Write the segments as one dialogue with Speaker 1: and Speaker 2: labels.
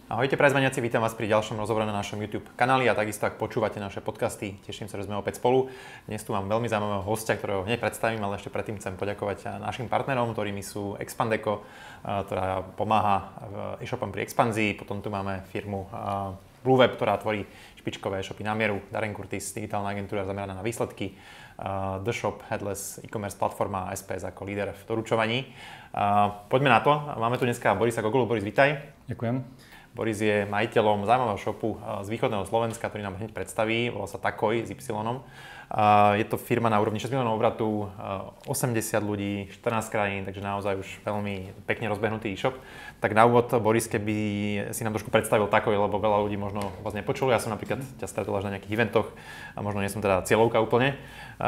Speaker 1: Ahojte prezvaniaci, vítam vás pri ďalšom rozhovore na našom YouTube kanáli a takisto ak počúvate naše podcasty, teším sa, že sme opäť spolu. Dnes tu mám veľmi zaujímavého hostia, ktorého hneď predstavím, ale ešte predtým chcem poďakovať našim partnerom, ktorými sú Expandeco, ktorá pomáha e-shopom pri expanzii. Potom tu máme firmu Blueweb, ktorá tvorí špičkové e-shopy na mieru, Darren Curtis, digitálna agentúra zameraná na výsledky, The Shop, headless e-commerce platforma a SPS ako líder v doručovaní. Poďme na to. Máme tu dneska Borisa Gogulu. Boris, vitaj.
Speaker 2: Ďakujem.
Speaker 1: Boris je majiteľom zaujímavého shopu z východného Slovenska, ktorý nám hneď predstaví. Volá sa Takoj s Y. Je to firma na úrovni 6 miliónov obratu, 80 ľudí, 14 krajín, takže naozaj už veľmi pekne rozbehnutý e-shop. Tak na úvod, Boris, keby si nám trošku predstavil Takoj, lebo veľa ľudí možno vás nepočulo. Ja som napríklad ťa stretol až na nejakých eventoch a možno nie som teda cieľovka úplne.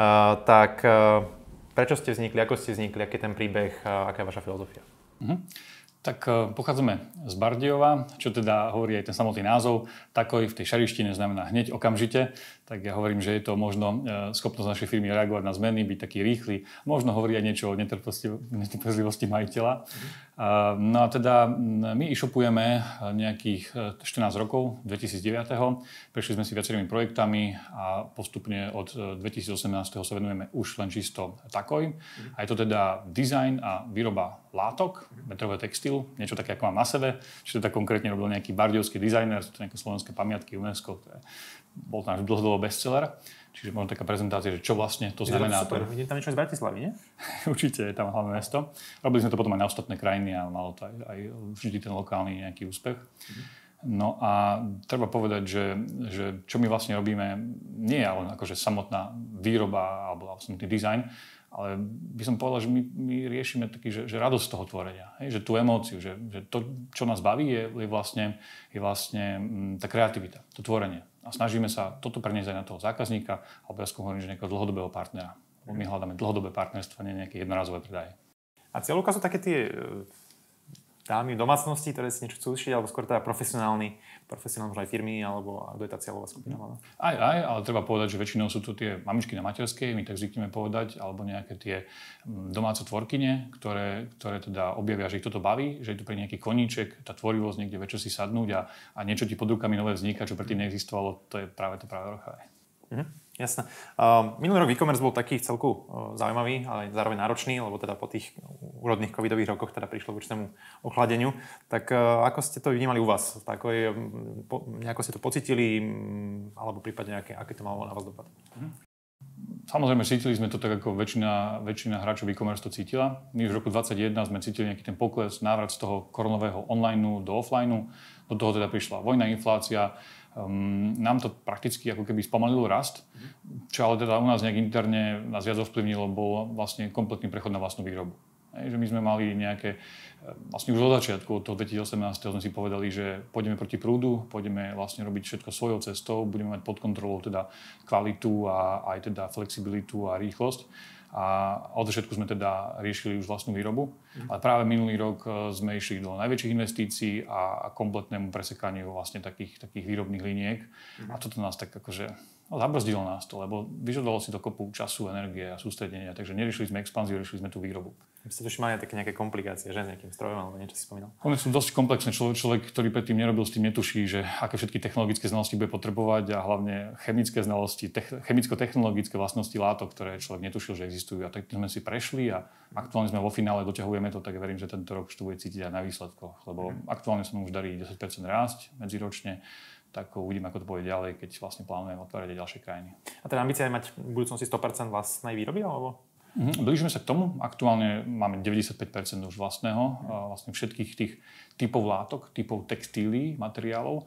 Speaker 1: Prečo ste vznikli, ako ste vznikli, aký je ten príbeh, aká je vaša filozofia?
Speaker 2: Tak pochádzame z Bardejova, čo teda hovorí aj ten samotný názov. Takoj v tej šarištine znamená hneď, okamžite. Tak ja hovorím, že je to možno schopnosť našej firmy reagovať na zmeny, byť taký rýchly. Možno hovorí aj niečo o netrpezlivosti majiteľa. No a teda my e-shopujeme nejakých 14 rokov, 2009. Prešli sme si viacerými projektami a postupne od 2018. sa venujeme už len čisto Takoj. A je to teda dizajn a výroba látok, metrový textil, niečo také, ako mám na sebe. Čiže teda konkrétne robil nejaký bardejovský dizajner, sú to nejaké slovenské pamiatky UNESCO, bol to náš dlhodobo bestseller. Čiže možno taká prezentácia, že čo vlastne to znamená.
Speaker 1: Super, vidíte tam niečo z Bratislavy, nie?
Speaker 2: Určite, je tam hlavné mesto. Robili sme to potom aj na ostatné krajiny a malo to aj vždy ten lokálny nejaký úspech. No a treba povedať, že čo my vlastne robíme, nie je len akože samotná výroba alebo samotný dizajn, ale by som povedal, že my riešime taký, že radosť toho tvorenia. Hej? Že tú emóciu, že to, čo nás baví, je vlastne tá kreativita, to tvorenie. A snažíme sa toto preniesť aj na toho zákazníka, alebo ja skôr hovorím, že nejakého dlhodobého partnera. My hľadáme dlhodobé partnerstvo, nie nejaké jednorazové predaje.
Speaker 1: A cieľovka sú také tie dámy v domácnosti, ktoré si niečo chcú ušiť, alebo skôr teda profesionálne možno aj firmy, alebo kto je tá cieľová skupina?
Speaker 2: Aj, ale treba povedať, že väčšinou sú to tie mamičky na materskej, my tak zvykneme povedať, alebo nejaké tie domáce tvorkyne, ktoré teda objavia, že ich toto baví, že je tu pre nejaký koníček, tá tvorivosť niekde večer si sadnúť a niečo ti pod rukami nové vzniká, čo predtým neexistovalo, to je práve rocha.
Speaker 1: Jasné. Minulý rok e-commerce bol taký celku zaujímavý, ale zároveň náročný, lebo teda po tých úrodných covidových rokoch teda prišlo k určitému ochladeniu. Tak ako ste to vnímali u vás? Nejako ste to pocítili, alebo prípadne aké to malo na vás dopad?
Speaker 2: Samozrejme, cítili sme to tak, ako väčšina hráčov e-commerce to cítila. My už v roku 2021 sme cítili nejaký ten pokles, návrat z toho koronového online do offline. Do toho teda prišla vojna, inflácia. Nám to prakticky ako keby spomalilo rast, čo ale teda u nás nejak interne nás viac ovplyvnilo, bol vlastne kompletný prechod na vlastnú výrobu. Že my sme mali nejaké, vlastne už od začiatku, od toho 2018. sme si povedali, že pôjdeme proti prúdu, pôjdeme vlastne robiť všetko svojou cestou, budeme mať pod kontrolou teda kvalitu a aj teda flexibilitu a rýchlosť. A od začiatku sme teda riešili už vlastnú výrobu. Ale práve minulý rok sme išli do najväčších investícií a kompletnému presekaniu vlastne takých výrobných liniek. A toto nás tak akože zabrzdilo nás to, lebo vyžadovalo si to kopu času, energie a sústredenia. Takže neriešili sme expanziu, riešili sme tú výrobu.
Speaker 1: Vy ste už mali také nejaké komplikácie, že s nejakým strojom alebo niečo si spomínal?
Speaker 2: Oni sú dosť komplexné. Človek, ktorý predtým nerobil, s tým netuší, že aké všetky technologické znalosti bude potrebovať a hlavne chemické znalosti, chemicko-technologické vlastnosti látok, ktoré človek netušil, že existujú. A tak sme si prešli a aktuálne sme vo finále, doťahujeme to, tak verím, že tento rok už to bude cítiť aj na výsledkoch, lebo aktuálne sa nám už darí 10% rásť medziročne. Tak uvidíme, ako to bude ďalej, keď vlastne plánujeme otvárať aj ďalšie krajiny.
Speaker 1: A teda ambícia je mať v budúcnosti 100% vlastnej výroby, alebo?
Speaker 2: Blížime sa k tomu. Aktuálne máme 95% už vlastného, vlastne všetkých tých typov látok, typov textílií, materiálov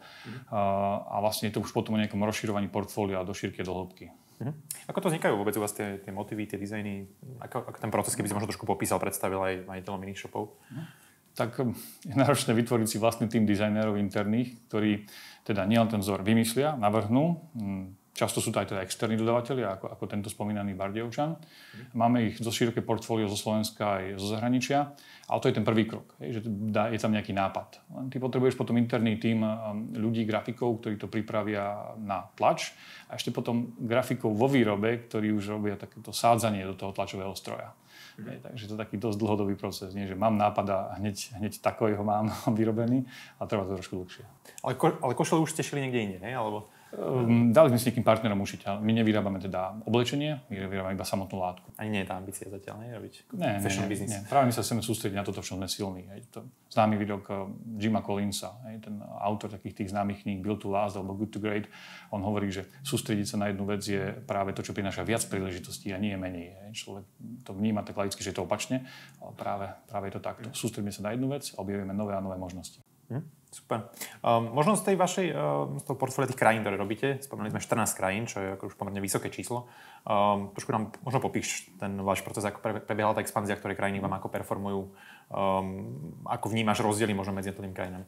Speaker 2: a vlastne je to už potom o nejakom rozširovaní portfólia do šírky a do hĺbky.
Speaker 1: Ako to vznikajú vôbec u vás tie motivy, tie dizajny? Ako ten proces, keby si možno trošku popísal, predstavil aj majiteľom iných shopov?
Speaker 2: Tak je náročné vytvoriť si vlastný tým dizajnerov interných, ktorí teda nielen ten vzor vymyslia, navrhnú, Často sú to aj teda externí dodavatelia, ako tento spomínaný Bardejovčan. Máme ich zo široké portfólio zo Slovenska aj zo zahraničia, ale to je ten prvý krok, že je tam nejaký nápad. Len ty potrebuješ potom interný tím ľudí, grafikov, ktorí to pripravia na tlač a ešte potom grafikov vo výrobe, ktorí už robia takéto sádzanie do toho tlačového stroja. Takže to je taký dosť dlhodobý proces, nie? Že mám nápad a hneď takový ho mám vyrobený, ale trvá to trošku dlhšie.
Speaker 1: Ale košele už ste šili niekde inde, ne? Alebo...
Speaker 2: Dali sme s niekým partnerom ušiť, ale my nevyrábame teda oblečenie, my vyrábame iba samotnú látku.
Speaker 1: Ani nie je tá ambícia zatiaľ, ne? Robiť
Speaker 2: fashion business. Nie. Práve my sa chceme sústrediť na toto, v čom sme silní. To známy výrok Jima Collinsa, ten autor takých tých známych kníh Build to Last alebo Good to Great, on hovorí, že sústrediť sa na jednu vec je práve to, čo prináša viac príležitostí a nie menej. Človek to vníma tak laicky, že je to opačne, ale práve je to takto. Sústredíme sa na jednu vec a objavíme nové a nové možnosti.
Speaker 1: Super. Možno z tej vašej z toho portfólia tých krajín, ktoré robíte, spomínali sme 14 krajín, čo je ako už pomerne vysoké číslo. Trošku nám možno popíš ten váš proces, ako prebiehala tá expanzia, ktoré krajiny vám ako performujú, ako vnímaš rozdiely možno medzi jednotlivými krajinami.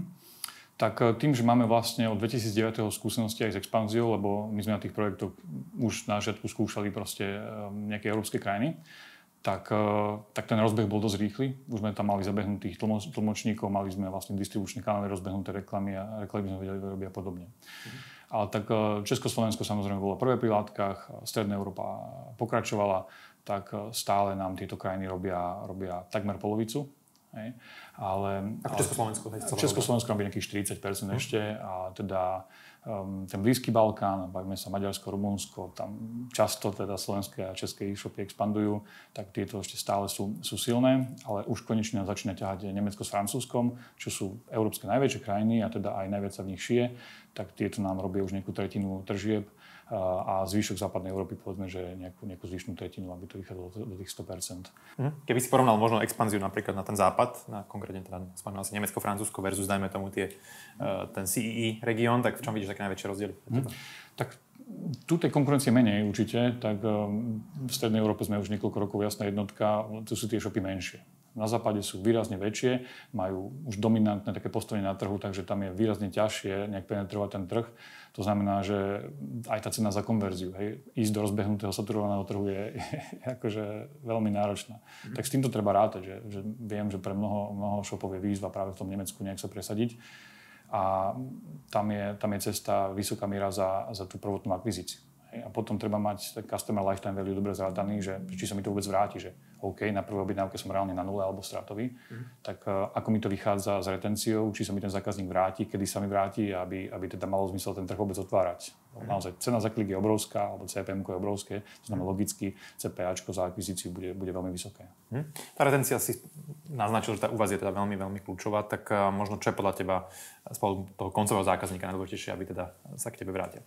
Speaker 2: Tak tým, že máme vlastne od 2009. skúsenosti aj s expanziou, lebo my sme na tých projektoch už na začiatku skúšali proste nejaké európske krajiny, tak ten rozbeh bol dosť rýchly. Už sme tam mali zabehnutých tlmočníkov, mali sme vlastne distribučné kanály, rozbehnuté reklamy a reklamy sme vedeli robiť a podobne. Ale tak Československo samozrejme bolo prvé pri látkach, Stredná Európa pokračovala, tak stále nám tieto krajiny robia takmer polovicu. Hej. Ale Československo robí nejakých 40% ešte a teda ten Blízky Balkán, bavíme sa Maďarsko, Rumunsko, tam často teda slovenské a české e-shopy expandujú, tak tieto ešte stále sú silné, ale už konečne začína ťahať Nemecko s Francúzskom, čo sú európske najväčšie krajiny a teda aj najviac sa v nich šije, tak tieto nám robia už nejakú tretinu tržieb a zvyšok západnej Európy povedzme, že nejakú zvyšnú tretinu, aby to vychádzalo do tých 100%.
Speaker 1: Keby si porovnal možno expanziu napríklad na ten západ, na konkrétne teda spomínal si Nemecko, Francúzsko versus dajme tomu ten CEE región, tak v čom vidíš také najväčšie rozdiely?
Speaker 2: Tak tu tej konkurencie menej určite, tak v Strednej Európe sme už niekoľko rokov jasná jednotka, tu sú tie shopy menšie. Na západe sú výrazne väčšie, majú už dominantné také postavenie na trhu, takže tam je výrazne ťažšie nejak penetrovať ten trh. To znamená, že aj tá cena za konverziu, ísť do rozbehnutého saturovaného trhu je akože veľmi náročná. Tak s týmto treba rátať, že viem, že pre mnoho shopov je výzva práve v tom Nemecku nejak sa presadiť. A tam je cesta vysoká miera za tú prvotnú akvizíciu. A potom treba mať ten customer lifetime value dobre zrátaný, že či sa mi to vôbec vráti, že OK, na prvej objednávke som reálne na nule alebo stratový, tak ako mi to vychádza s retenciou, či sa mi ten zákazník vráti, kedy sa mi vráti, aby teda malo zmysel ten trh vôbec otvárať. Naozaj cena za klik je obrovská, alebo CPM-ko je obrovské, to znamená logicky CPAčko za akvizíciu bude veľmi vysoké.
Speaker 1: Tá retencia si naznačil, že tá u vás je teda veľmi, veľmi kľúčová, tak možno čo je podľa teba z toho koncového zákazníka najdôležitejšie, aby teda sa k tebe vrátil?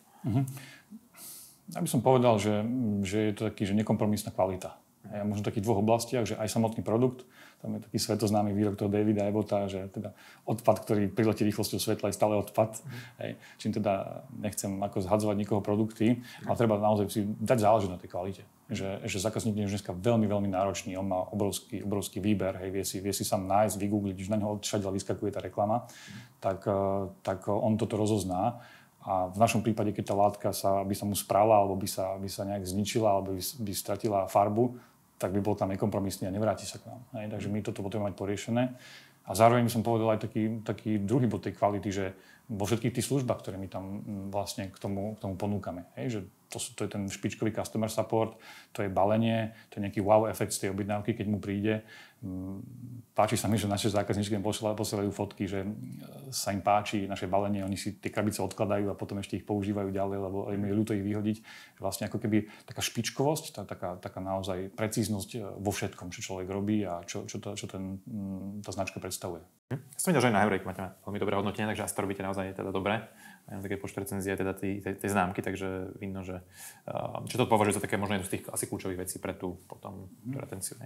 Speaker 2: Ja by som povedal, že je to taký, že nekompromisná kvalita. A možno v takých dvoch oblastiach, že aj samotný produkt, tam je taký svetoznámy výrok toho Davida Ebbota, že teda odpad, ktorý priletí rýchlosťou svetla, je stále odpad. Čím teda nechcem ako zhadzovať nikoho produkty, ale treba naozaj si dať záležať na tej kvalite. Že zákazník je dneska veľmi, veľmi náročný, on má obrovský výber, vie si sám nájsť, vygoogliť, už na neho odšadiaľ vyskakuje tá reklama, tak on toto rozozná. A v našom prípade, keď tá látka by sa mu sprala, alebo by sa nejak zničila, alebo by stratila farbu, tak by bol tam nekompromisný a nevráti sa k nám. Takže my toto potrebujeme mať poriešené. A zároveň by som povedal aj taký druhý bod tej kvality, že vo všetkých tých službách, ktoré my tam vlastne k tomu ponúkame. Že to je ten špičkový customer support, to je balenie, to je nejaký wow efekt z tej objednávky, keď mu príde. Páči sa mi, že naše zákazníčky posielajú fotky, že sa im páči naše balenie, oni si tie krabice odkladajú a potom ešte ich používajú ďalej, lebo im je ľúto ich vyhodiť. Vlastne ako keby taká špičkovosť, taká naozaj precíznosť vo všetkom, čo človek robí a čo tá značka predstavuje.
Speaker 1: Ja som videl, že aj na Heureka máte veľmi dobré hodnotenie, takže asi to robíte naozaj teda dobre. Mám také počty recenzie teda tej známky, takže vidno, že čo to považuje za také možno jednu z tých asi kľúčových vecí pre tú potom retenciu.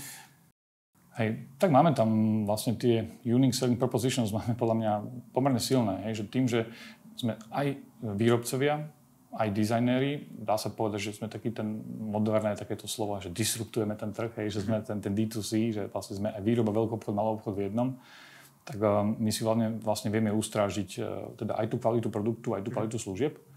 Speaker 2: Hej, tak máme tam vlastne tie unique selling propositions, máme podľa mňa pomerne silné, že tým, že sme aj výrobcovia, aj dizajnéri, dá sa povedať, že sme taký ten moderné takéto slovo, že disruptujeme ten trh, že sme ten D2C, že vlastne sme aj výroba, veľkoobchod, maloobchod v jednom. Tak my si vlastne vieme ustrážiť teda aj tú kvalitu produktu, aj tú kvalitu služieb.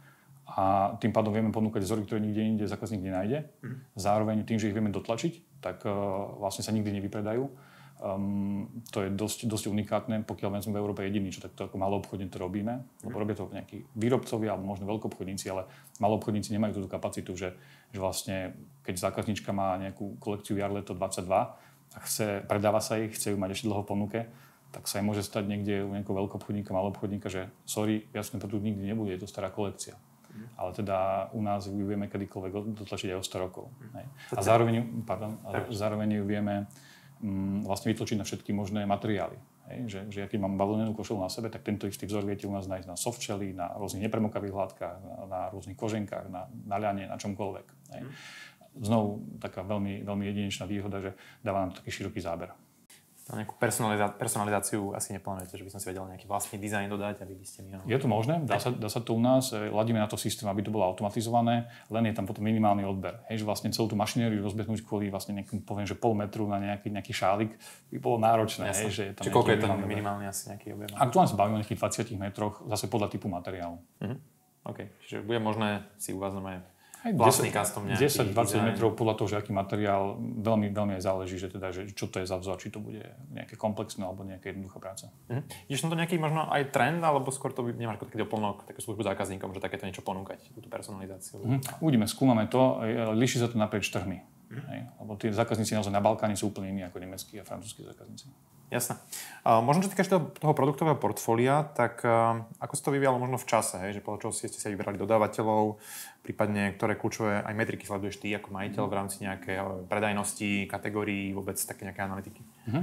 Speaker 2: a tým pádom vieme ponúkať vzory, ktoré nikde inde zákazník nenájde. Zároveň tým, že ich vieme dotlačiť, tak vlastne sa nikdy nevypredajú. To je dosť unikátne, pokiaľ sme v Európe jediní, čo takto ako maloobchodne to robíme. Lebo robia to nejakí výrobcovia alebo možno veľkoobchodníci, ale maloobchodníci nemajú túto kapacitu, že vlastne keď zákazníčka má nejakú kolekciu Jarleto 22 a predáva sa ich, chce ju mať ešte dlho v ponuke, tak sa im môže stať niekde u nejakého veľkoobchodníka, maloobchodníka, že sorry, viac ten produkt nikdy nebude, je to stará kolekcia. Ale teda u nás ju vieme kedykoľvek dotlačiť aj o 100 rokov. A zároveň ju vieme vlastne vytlačiť na všetky možné materiály. Že keď mám bavlnenú košelu na sebe, tak tento istý vzor viete u nás nájsť na softsheli, na rôznych nepremokavých hladkách, na rôznych koženkách, na ľane, na čomkoľvek. Znovu taká veľmi, veľmi jedinečná výhoda, že dáva nám taký široký záber.
Speaker 1: Nejakú personalizáciu asi neplánujete, že by som si vedel nejaký vlastný dizajn dodať, aby by ste mi...
Speaker 2: Je to možné, dá sa to u nás, ladíme na to systém, aby to bolo automatizované, len je tam potom minimálny odber. Že vlastne celú tú mašinériu rozbehnúť kvôli vlastne nejakým, poviem, že pol metru na nejaký šálik by bolo náročné. Že je tam
Speaker 1: či koľko je ten minimálny asi nejaký objem?
Speaker 2: Aktuálne sa bavíme o nejakých 20 metroch, zase podľa typu materiálu.
Speaker 1: OK, čiže bude možné si u vás vlastný custom nejaký
Speaker 2: 10-20 metrov podľa toho, že aký materiál, veľmi, veľmi aj záleží, že čo to je za vzor, či to bude nejaké komplexné alebo nejaká jednoduchá práca.
Speaker 1: Ideš na to nejaký možno aj trend, alebo skôr to nemáš taký doplnok, takú službu zákazníkom, že takéto niečo ponúkať, túto personalizáciu?
Speaker 2: Uvidíme, skúmame to, líši sa to naprieč trhmi. Lebo tí zákazníci naozaj na Balkáne sú úplne iní ako nemeckí a francúzski zákazníci.
Speaker 1: Jasné. Možno, čo týkaš toho produktového portfólia, tak ako sa to vyvíjalo možno v čase, že podľa čoho ste sa vybrali dodávateľov, prípadne ktoré kľúčové aj metriky sleduješ ty ako majiteľ v rámci nejakej predajnosti, kategórií, vôbec také nejaké analytiky?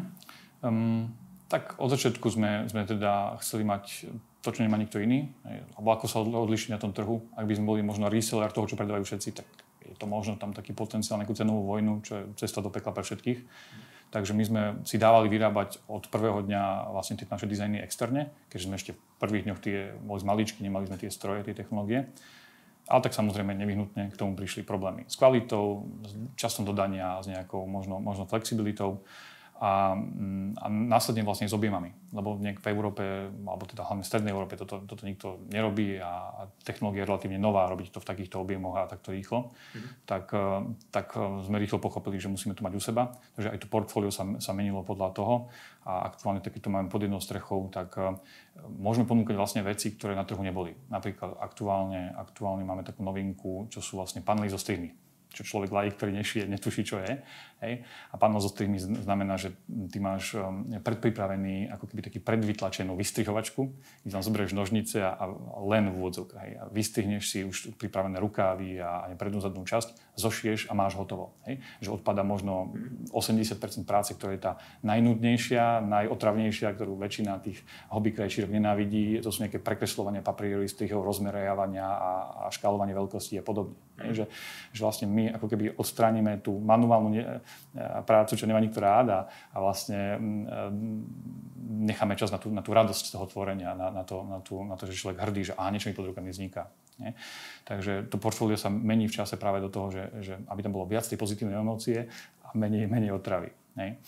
Speaker 2: Tak od začiatku sme teda chceli mať to, čo nemá nikto iný, alebo ako sa odlišiť na tom trhu. Ak by sme boli možno reseller toho, čo predávajú všetci, tak je to možno tam taký potenciál, nejakú cenovú vojnu, čo je cesta do pekla pre všetkých. Takže my sme si dávali vyrábať od prvého dňa vlastne tie naše dizajny externe, keďže sme ešte v prvých dňoch boli maličky, nemali sme tie stroje, tie technológie. Ale tak samozrejme nevyhnutne k tomu prišli problémy s kvalitou, s časom dodania, s nejakou možno flexibilitou a následne vlastne s objemami. Lebo v Európe, alebo teda hlavne v strednej Európe toto nikto nerobí a technológia je relatívne nová, robiť to v takýchto objemoch a takto rýchlo. Tak sme rýchlo pochopili, že musíme to mať u seba. Takže aj to portfólio sa menilo podľa toho a aktuálne takéto máme pod jednou strechou, tak môžeme ponúkať vlastne veci, ktoré na trhu neboli. Napríklad aktuálne máme takú novinku, čo sú vlastne panely so strihmi. Čo človek laik, ktorý nešije, netuší, čo je. Hej? A panel so strihmi znamená, že ty máš predpripravený ako keby taký predvytlačenú vystrihovačku, kde tam zoberieš nožnice a len v úvodzovkách. Hej? A vystrihneš si už pripravené rukávy a prednú zadnú časť, zošieš a máš hotovo. Hej? Že odpadá možno 80% práce, ktorá je tá najnudnejšia, najotravnejšia, ktorú väčšina tých hobbykrajčírok nenávidí. To sú nejaké prekresľovania papieru, strihov, rozmerávania a škálovanie veľkosti a podobne. Hej? Že vlastne my ako keby odstránime tú manuálnu prácu, čo nemá nikto rád a vlastne necháme čas na tú radosť z toho tvorenia, na to, že človek hrdý, že niečo mi pod rukami vzniká. Nie? Takže to portfólio sa mení v čase práve do toho, že aby tam bolo viac tej pozitívnej emócie a menej otravy. Nie?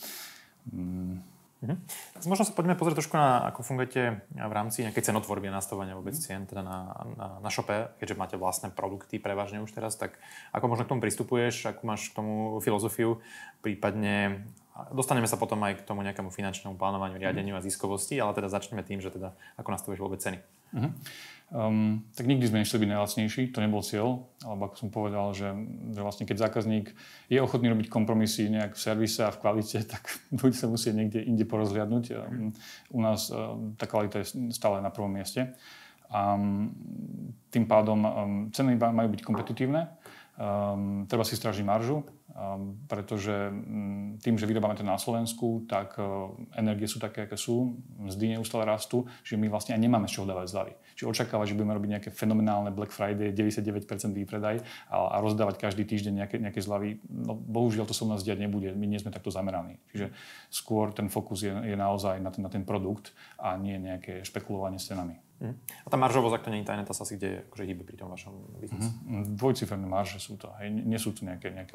Speaker 1: Možno sa poďme pozrieť trošku na, ako fungujete v rámci nejakej cenotvorby a nastavovania vôbec cien, teda na shope, keďže máte vlastné produkty prevažne už teraz, tak ako možno k tomu pristupuješ, akú máš k tomu filozofiu, prípadne dostaneme sa potom aj k tomu nejakému finančnému plánovaniu, riadeniu a ziskovosti, ale teda začneme tým, že teda ako nastavuješ vôbec ceny.
Speaker 2: Tak nikdy sme nechceli byť najlacnejší, to nebol cieľ, alebo ako som povedal, že vlastne keď zákazník je ochotný robiť kompromisy nejak v servise a v kvalite, tak bude sa musieť niekde inde porozhliadnuť. U nás tá kvalita je stále na prvom mieste. A tým pádom ceny majú byť kompetitívne. Treba si strážiť maržu, pretože tým, že vyrábame to na Slovensku, tak energie sú také, aké sú, mzdy neustále rastú, že my vlastne aj nemáme z čoho dávať zľavy. Čiže očakávať, že budeme robiť nejaké fenomenálne Black Friday, 99% výpredaj a rozdávať každý týždeň nejaké zľavy, no bohužiaľ to sa u nás diať nebude, my nie sme takto zameraní. Čiže skôr ten fokus je naozaj na ten produkt a nie nejaké špekulovanie s cenami.
Speaker 1: A tá maržovosť, ak to nie je tajné, tá sa asi kde akože hýbe pri tom vašom biznise?
Speaker 2: Dvojciferné marže sú to. Hej. Nie sú to nejaké obrovské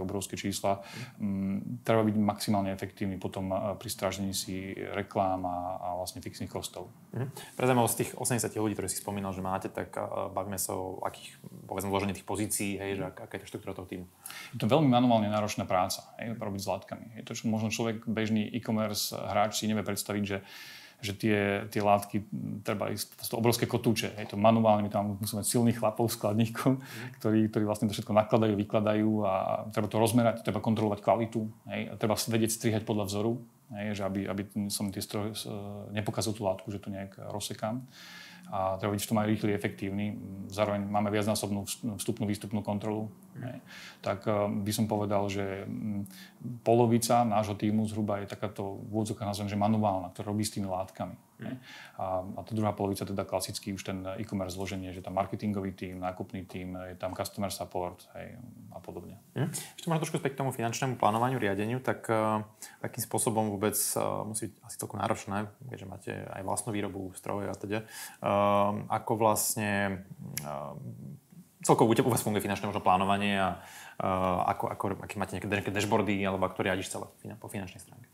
Speaker 2: čísla. Treba byť maximálne efektívny potom pri strážení si reklám a vlastne fixných kostov.
Speaker 1: Pre zaujímavosť tých 80 ľudí, ktorí si spomínal, že máte, tak bavíme sa o akých, povedzme, vložení tých pozícií, hej, že aká je to štruktúra toho týmu?
Speaker 2: Je to veľmi manuálne náročná práca, hej, robiť s látkami. Je to, čo možno človek, bežný e-commerce hráč si nevie predstaviť, že tie látky treba ísť, to obrovské kotúče. Je to manuálne, my tam musíme mať silných chlapov, skladníkov, ktorí vlastne to všetko nakladajú, vykladajú a treba to rozmerať, treba kontrolovať kvalitu, hej, a treba vedieť strihať podľa vzoru, hej, že aby som tie stroje nepokazil tú látku, že to nejak rozsekám. A treba byť v tom aj rýchly, efektívny. Zároveň máme viacnásobnú vstupnú, výstupnú kontrolu. Tak by som povedal, že polovica nášho tímu zhruba je takáto v úvodzovkách nazvem, že manuálna, ktorá robí s tými látkami. A tá druhá polovica teda klasický už ten e-commerce zloženie, že tam marketingový tím, nákupný tím, je tam customer support, hej, a podobne.
Speaker 1: Ešte možno trošku späť k tomu finančnému plánovaniu, riadeniu, tak akým spôsobom vôbec musí byť asi celkom náročné, keďže máte aj vlastnú výrobu strojov a teda. Ako vlastne celkovo u vás funguje finančné možno plánovanie a aký máte nejaké dashboardy alebo ako to riadiš celé po finančnej stránke?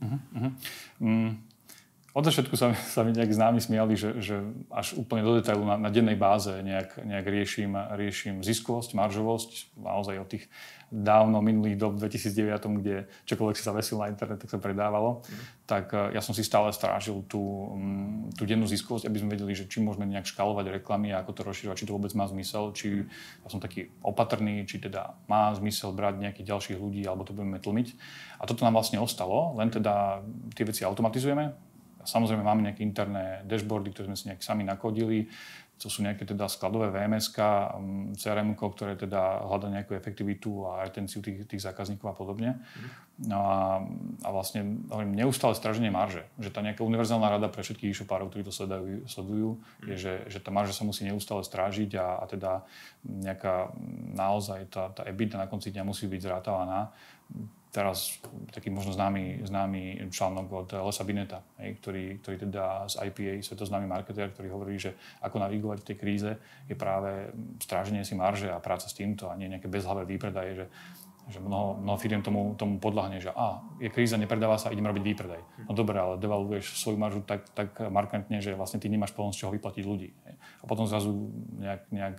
Speaker 2: Od začiatku sa mi nejak známi smiali, že až úplne do detailu na dennej báze nejak riešim ziskovosť, maržovosť. Naozaj od tých dávno minulých dob 2009, kde čokoľvek si sa vesil na internet, tak sa predávalo. Tak ja som si stále strážil tú dennú ziskovosť, aby sme vedeli, že či môžeme nejak škálovať reklamy a ako to rozširovať, či to vôbec má zmysel, či ja som taký opatrný, či teda má zmysel brať nejakých ďalších ľudí, alebo to budeme tlmiť. A toto nám vlastne ostalo, len teda tie veci automatizujeme. Samozrejme máme nejaké interné dashboardy, ktoré sme si nejak sami nakodili. To sú nejaké teda skladové VMS-ka, CRM-ko, ktoré teda hľadá nejakú efektivitu a retenciu tých zákazníkov a podobne. No a vlastne hovorím, neustále stráženie marže. Že tá nejaká univerzálna rada pre všetkých e-shopárov, ktorí to sledujú, je, že tá marža sa musí neustále strážiť a teda nejaká naozaj tá EBITDA na konci dňa musí byť zrátavaná. Teraz taký možno známy článok od Lesa Bineta, ktorý teda z IPA, svetoznámy marketér, ktorý hovorí, že ako navigovať v tej kríze je práve stráženie si marže a práca s týmto a nie nejaké bezhlavé výpredaje, že mnoho firiem tomu podľahne, že je kríza, nepredáva sa, idem robiť výpredaj. No dobre, ale devaluješ svoju maržu tak markantne, že vlastne ty nemáš plnosť z čoho vyplatiť ľudí. A potom zrazu nejak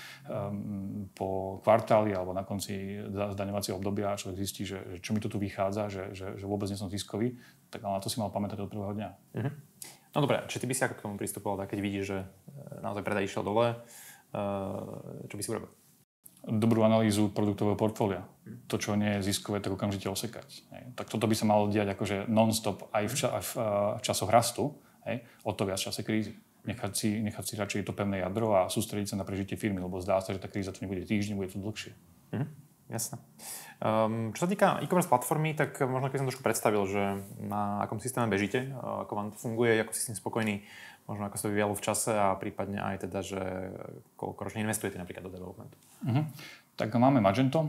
Speaker 2: po kvartáli alebo na konci zdaňovacieho obdobia človek zistí, že čo mi to tu vychádza, že vôbec nie som ziskový, tak ale na to si mal pamätať od prvého dňa.
Speaker 1: No dobre, či ty by si ako k tomu pristupoval, keď vidíš, že naozaj predaj išiel dole, čo by si urobil?
Speaker 2: Dobrú analýzu produktového portfólia. To, čo nie je ziskové, tak okamžite osekať. Tak toto by sa malo diať akože non-stop aj v časoch rastu, o to viac v čase krízy. Nechať si radšej to pevné jadro a sústrediť sa na prežitie firmy, lebo zdá sa, že tá kríza tu nebude týždeň, bude tu dlhšie.
Speaker 1: Jasné. Čo sa týka e-commerce platformy, tak možno keď som trošku predstavil, že na akom systéme bežíte, ako vám to funguje, ako si s tým spokojní, možno ako sa vyvíjalo v čase a prípadne aj teda, že koľko ročne investujete napríklad do developmentu.
Speaker 2: Tak máme Magento.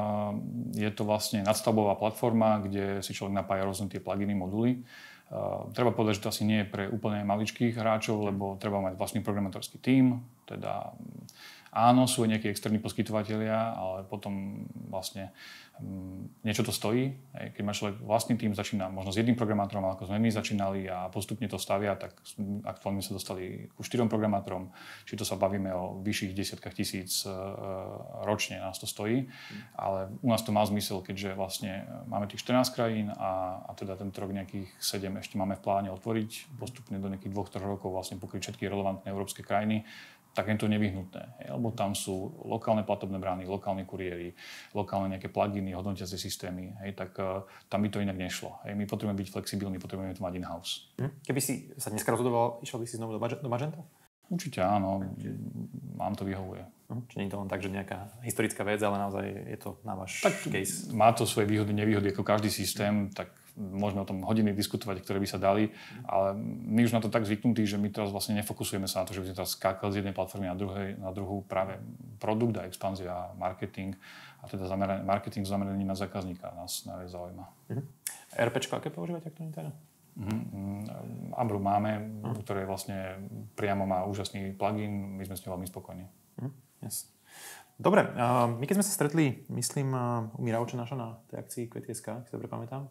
Speaker 2: Je to vlastne nadstavbová platforma, kde si človek napája rôzne tie pluginy, moduly. Treba povedať, že to asi nie je pre úplne maličkých hráčov, lebo treba mať vlastný programátorský tím, teda áno, sú aj nejakí externí poskytovatelia, ale potom vlastne niečo to stojí. Keď má človek vlastný tím, začína možno s jedným programátorom, ako sme my začínali a postupne to stavia, tak aktuálne sa dostali ku 4 programátorom. Či to sa bavíme o vyšších desiatkách tisíc ročne nás to stojí. Ale u nás to má zmysel, keďže vlastne máme tých 14 krajín a teda tento rok nejakých 7 ešte máme v pláne otvoriť. Postupne do nejakých 2-3 rokov vlastne pokryť všetky relevantné európske krajiny. Tak je to nevyhnutné, lebo tam sú lokálne platobné brány, lokálni kuriéri, lokálne nejaké pluginy, hodnotiace systémy, tak tam by to inak nešlo. My potrebujeme byť flexibilní, potrebujeme to mať in-house.
Speaker 1: Keby si sa dneska rozhodoval, išiel by si znovu do Magenta?
Speaker 2: Určite áno, vám to vyhovuje.
Speaker 1: Čiže nie je to len tak, že nejaká historická vec, ale naozaj je to na váš case.
Speaker 2: Má to svoje výhody, nevýhody, ako každý systém, tak môžeme o tom hodiny diskutovať, ktoré by sa dali, ale my už na to tak zvyknutí, že my teraz vlastne nefokusujeme sa na to, že by sme teraz skákali z jednej platformy na druhú práve produkt a expanzia, marketing a teda marketing zameraný na zákazníka nás najviac zaujíma.
Speaker 1: RPčko, aké používate aktuálne?
Speaker 2: Ambru máme, ktoré vlastne priamo má úžasný plugin, my sme s ním veľmi spokojní.
Speaker 1: Yes. Dobre, my keď sme sa stretli, myslím, u Mira Očenáša na tej akcii Kvety.sk, ak si dobre pamätám,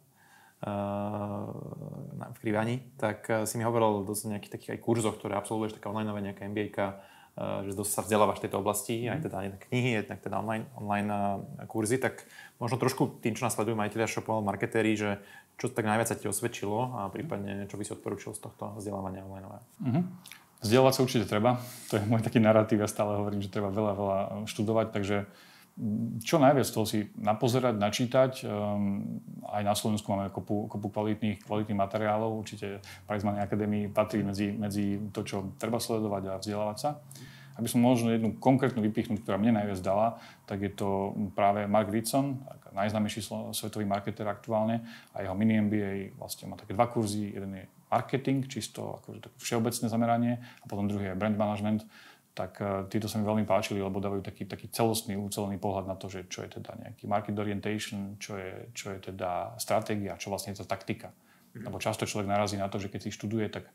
Speaker 1: v Krivani, tak si mi hovoril dosť nejakých takých aj kurzoch, ktoré absolvuješ, taká online nejaká MBA-ka, že dosť sa vzdelávaš v tejto oblasti, aj teda jednak knihy, jednak teda online kurzy, tak možno trošku tým, čo nás sledujú majiteľia shopov, marketéri, že čo tak najviac sa ti osvedčilo a prípadne čo by si odporúčil z tohto vzdelávania online?
Speaker 2: Vzdelávať sa určite treba. To je môj taký narratív. Ja stále hovorím, že treba veľa študovať. Takže čo najviac toho si napozerať, načítať. Aj na Slovensku máme kopu kvalitných materiálov. Určite Prizmany Academy patrí medzi to, čo treba sledovať a vzdelávať sa. Aby som možno jednu konkrétnu vypichnúť, ktorá mne najviac dala, tak je to práve Mark Ritson, najznámejší svetový marketer aktuálne, a jeho mini MBA vlastne má také 2 kurzy. Jeden je marketing, čisto akože také všeobecné zameranie, a potom druhý je brand management. Tak títo sa mi veľmi páčili, lebo dávajú taký celostný, ucelený pohľad na to, že čo je teda nejaký market orientation, čo je teda stratégia, čo vlastne je to taktika. Lebo často človek narazí na to, že keď si študuje, tak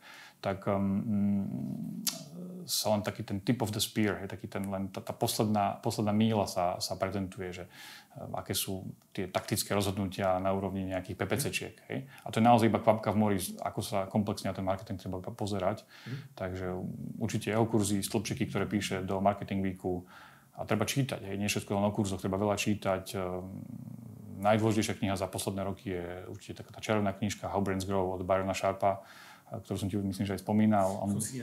Speaker 2: sa len taký ten tip of the spear, tá posledná míľa sa prezentuje, že aké sú tie taktické rozhodnutia na úrovni nejakých PPCčiek. Hej? A to je naozaj iba kvapka v mori, ako sa komplexne na ten marketing treba pozerať. Takže určite jeho kurzy, stĺpčiky, ktoré píše do Marketing Weeku, a treba čítať. Hej? Nie všetko len o kurzoch, treba veľa čítať. Najdôležitejšia kniha za posledné roky je určite taká tá červená knižka How Brands Grow od Byrona Sharpa, ktorú som ti myslím, že aj spomínal.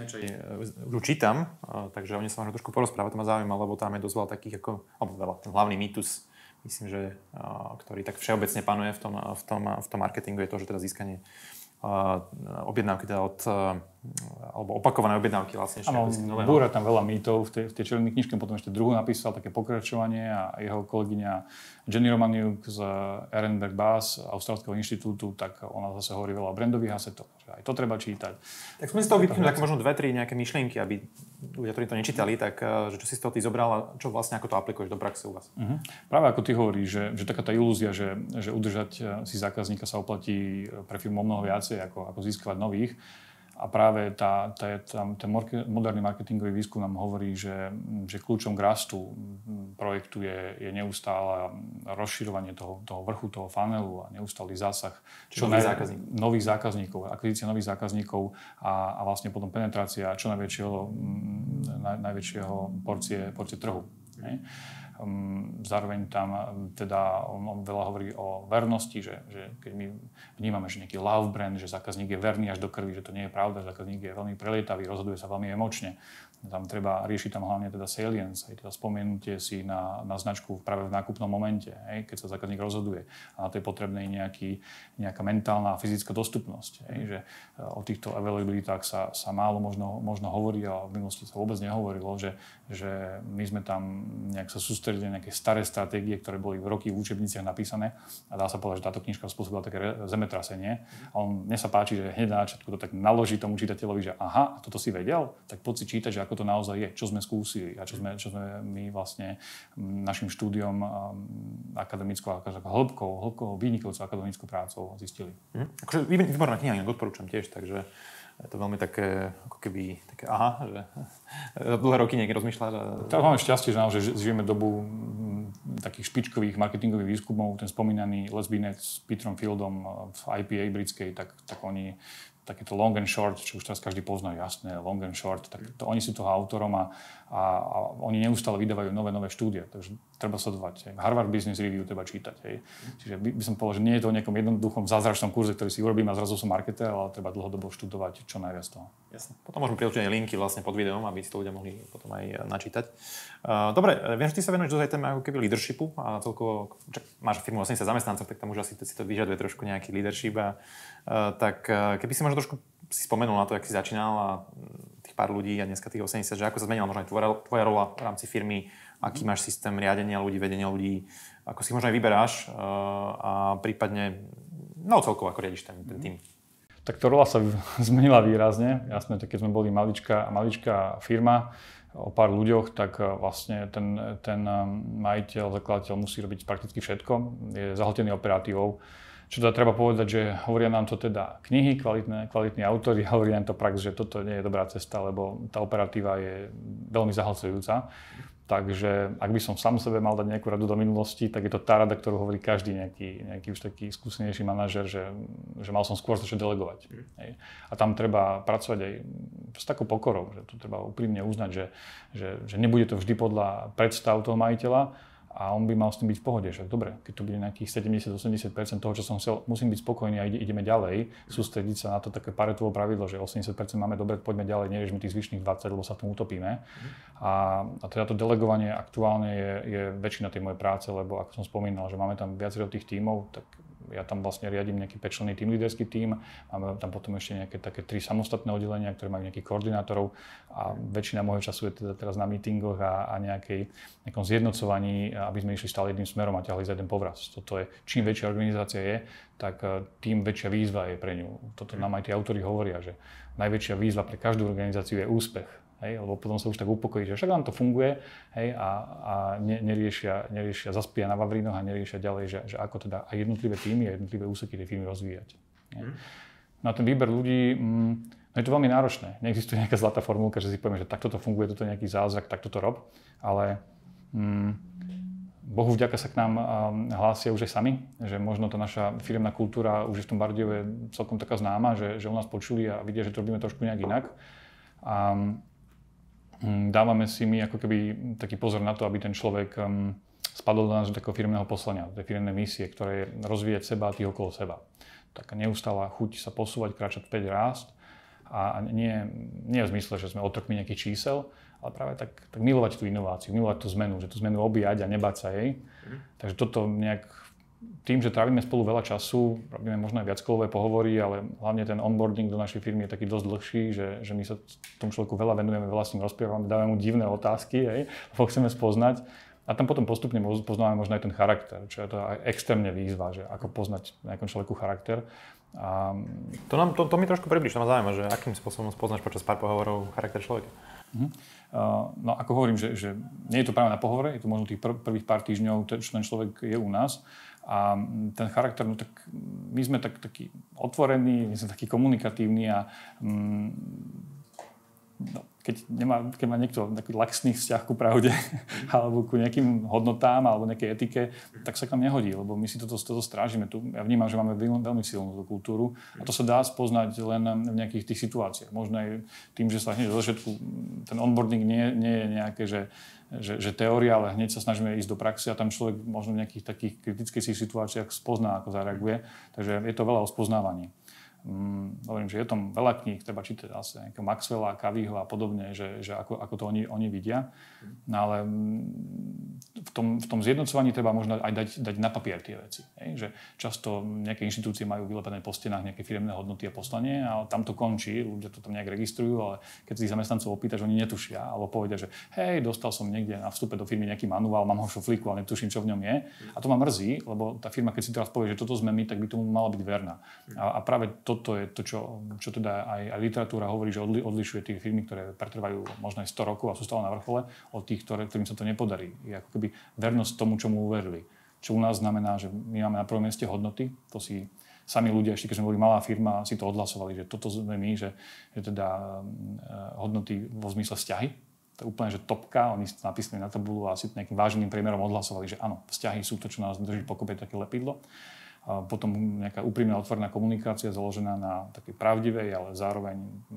Speaker 1: Už čítam, takže o nej sa možno trošku porozprávať, to ma zaujíma, lebo tam je dosť veľa takých alebo veľa, ten hlavný mýtus, myslím, že ktorý tak všeobecne panuje v tom marketingu, je to, že teda získanie objednávky teda alebo opakované objednávky vlastne.
Speaker 2: Áno, búra tam veľa mýtov v tej červenej knižke, potom ešte druhú napísal, také pokračovanie, a jeho kolegyňa Jenny Romaniuk z Ehrenberg Bass Austrálskeho inštitútu, tak ona zase hovorí veľa o brandových asetoch, že aj to treba čítať.
Speaker 1: Tak sme si z toho vypnúť také možno 2-3 nejaké myšlienky, aby ľudia, ktorí to nečítali, tak že čo si z toho ty zobral a čo vlastne ako to aplikuješ do praxe u vás.
Speaker 2: Práve ako ty hovoríš, že taká tá ilúzia, že udržať si zákazníka sa oplatí pre firmu mnoho viacej ako získavať nových. A práve ten moderný marketingový výskum nám hovorí, že kľúčom k rastu projektu je neustále rozširovanie toho vrchu, toho funnelu a neustály zásah nových zákazníkov, akvizícia nových zákazníkov a vlastne potom penetrácia čo najväčšieho porcie trhu. Zároveň tam teda on veľa hovorí o vernosti, že keď my vnímame, že nejaký love brand, že zákazník je verný až do krvi, že to nie je pravda, že zákazník je veľmi prelietavý, rozhoduje sa veľmi emočne. Tam treba riešiť hlavne teda salience, teda spomenutie si na značku práve v nákupnom momente, keď sa zákazník rozhoduje. A na to je potrebné nejaká mentálna a fyzická dostupnosť. Že o týchto availabilitách sa málo možno hovorí, a v minulosti sa vôbec nehovorilo, že my sme tam nejak sa sústredili na nejaké staré stratégie, ktoré boli roky v učebniciach napísané, a dá sa povedať, že táto knižka spôsobila také zemetrasenie. A mne sa páči, že hneď na začiatku to tak naloží tomu čitateľovi, že aha, a toto si vedel, tak poď si čítať, že ako to naozaj je, čo sme skúsili a čo sme my vlastne našim štúdiom akademickou, hĺbkou, vynikajúcou akademickou prácou zistili.
Speaker 1: Akože výborná kniha, odporúčam tiež, takže je to veľmi také, ako keby, také aha, že dlhé roky niekde rozmýšľa.
Speaker 2: Tak máme šťastie, že naozaj žijeme dobu takých špičkových marketingových výskumov. Ten spomínaný Les Binet s Peterom Fieldom v IPA britskej, tak oni takéto long and short, čo už teraz každý pozná, jasné, long and short, tak oni sú toho autorom a oni neustále vydávajú nové štúdie, takže treba sledovať. Harvard Business Review treba čítať. Hej. Čiže by som povedal, že nie je to o nejakom jednoduchom zázračnom kurze, ktorý si urobím a zrazu som marketér, ale treba dlhodobo študovať čo najviac toho.
Speaker 1: Jasne. Potom môžeme priložiť linky vlastne pod videom, aby si to ľudia mohli potom aj načítať. Dobre, viem, že ty sa venuješ dosť aj téme ako keby leadershipu a celkovo, máš firmu 80 zamestnancov, tak tam už asi si to vyžaduje trošku nejaký leadership. Tak keby si možno trošku si spomenul na to, jak si začínal a tých pár ľudí a dneska tých 80, že ako sa zmenila možno aj tvoja rola v rámci firmy, aký máš systém riadenia ľudí, vedenia ľudí, ako si možno aj vyberáš a prípadne, celkovo ako riadiš ten tým.
Speaker 2: Tak tá rola sa zmenila výrazne. Jasné, keď sme boli maličká firma o pár ľuďoch, tak vlastne ten majiteľ, zakladateľ musí robiť prakticky všetko. Je zahltený operatívou. Čo teda treba povedať, že hovoria nám to teda knihy, kvalitní autori, hovoria nám to prax, že toto nie je dobrá cesta, lebo tá operatíva je veľmi zahlcujúca. Takže ak by som sám sebe mal dať nejakú radu do minulosti, tak je to tá rada, ktorú hovorí každý nejaký už taký skúsenejší manažer, že mal som skôr začať delegovať. Hej. A tam treba pracovať aj s takou pokorou, že to treba úprimne uznať, že nebude to vždy podľa predstav toho majiteľa, a on by mal s tým byť v pohode, že dobre, keď to bude nejakých 70-80% toho, čo som chcel, musím byť spokojný a ideme ďalej, sústrediť sa na to také Paretovo pravidlo, že 80% máme dobre, poďme ďalej, neriešme tých zvyšných 20, lebo sa v tom utopíme. A teda to delegovanie aktuálne je väčšina tej mojej práce, lebo ako som spomínal, že máme tam viacero tých tímov, tak ja tam vlastne riadím nejaký 5-členný tým, líderský tím, máme tam potom ešte nejaké také 3 samostatné oddelenia, ktoré majú nejakých koordinátorov a väčšina môjho času je teda teraz na meetingoch a nejakom zjednocovaní, aby sme išli stále jedným smerom a ťahli za jeden povraz. Toto je, čím väčšia organizácia je, tak tým väčšia výzva je pre ňu. Toto nám aj tí autori hovoria, že najväčšia výzva pre každú organizáciu je úspech. Hej, lebo potom sa už tak upokojí, že však nám to funguje, hej, a neriešia, zaspia na vavrínoch a neriešia ďalej, že ako teda aj jednotlivé týmy a jednotlivé úseky tej firmy rozvíjať. No a ten výber ľudí, je to veľmi náročné. Neexistuje nejaká zlatá formulka, že si povieme, že takto to funguje, toto je nejaký zázrak, takto to rob, ale Bohu vďaka sa k nám hlásia už aj sami, že možno tá naša firemná kultúra už je v tom Bardejove celkom taká známa, že u nás počuli a vidia, že to robíme trošku nejak inak. A dávame si my ako keby taký pozor na to, aby ten človek spadol do nás takého firemného poslania, do tej firemnej misie, ktoré je rozvíjať seba a tých okolo seba. Taká neustála chuť sa posúvať, kráčať vpäť, rásť a nie v zmysle, že sme otrokmi nejakých čísel, ale práve tak milovať tú inováciu, milovať tú zmenu, že tú zmenu objať a nebáť sa jej. Takže toto nejak tým, že trávime spolu veľa času, robíme možno aj viackolové pohovory, ale hlavne ten onboarding do našej firmy je taký dosť dlhší, že my sa tomu človeku veľa venujeme, veľa s ním rozprávame, dávame mu divné otázky, lebo chceme spoznať. A tam potom postupne poznáme možno aj ten charakter, čo je to aj extrémne výzva, že ako poznať nejakom človeku charakter. A
Speaker 1: To mi trošku približ, to ma zaujíma, že akým spôsobom spoznáš počas pár pohovorov charakter človeka.
Speaker 2: No ako hovorím, že nie je to práve na pohovore, je to možno tých prvých pár týždňov, čo ten človek je u nás. A ten charakter, no tak my sme takí otvorení, my sme takí komunikatívni a keď má niekto taký laxný vzťah ku pravde alebo ku nejakým hodnotám alebo nejakej etike, tak sa k nám nehodí, lebo my si toto strážime. Ja vnímam, že máme veľmi silnú kultúru a to sa dá spoznať len v nejakých tých situáciách. Možno aj tým, že sa hneď do začiatku ten onboarding nie je nejaké, že teória, ale hneď sa snažíme ísť do praxe a tam človek možno v nejakých takých kritických situáciách spozná, ako zareaguje. Takže je to veľa o spoznávaní. Hovorím, že je tam veľa kníh, treba čítať asi nejakého Maxwella, Coveyho a podobne, že ako to oni vidia. No ale v tom zjednocovaní treba možno aj dať na papier tie veci. Že často nejaké inštitúcie majú vylepené po stenách nejaké firemné hodnoty a poslanie a tam to končí, ľudia to tam nejak registrujú, ale keď si zamestnancov opýtaš, oni netušia, alebo povedia, že hej, dostal som niekde na vstupe do firmy nejaký manuál, mám ho v šuflíku, ale netuším, čo v ňom je. A to ma mrzí, lebo tá firma, keď si teraz povie, že toto sme my, tak by tomu mala byť verná. A práve toto je to, čo teda aj literatúra hovorí, že odlišuje tie firmy, ktoré pretrvajú možno aj 100 rokov a sú stále na vrchole, od tých, ktorým sa to nepodarí. Je ako keby vernosť tomu, čomu uverili. Čo u nás znamená, že my máme na prvom mieste hodnoty, to si sami ľudia, ešte keď sme boli malá firma, si to odhlasovali, že toto sme my, že teda hodnoty vo zmysle vzťahy. To je úplne, že topka, oni si to napísali na tabulu a si nejakým váženým priemerom odhlasovali, že áno, vzťahy sú to, čo nás drží pokope, také lepidlo. A potom nejaká úprimná otvorená komunikácia založená na takej pravdivej, ale zároveň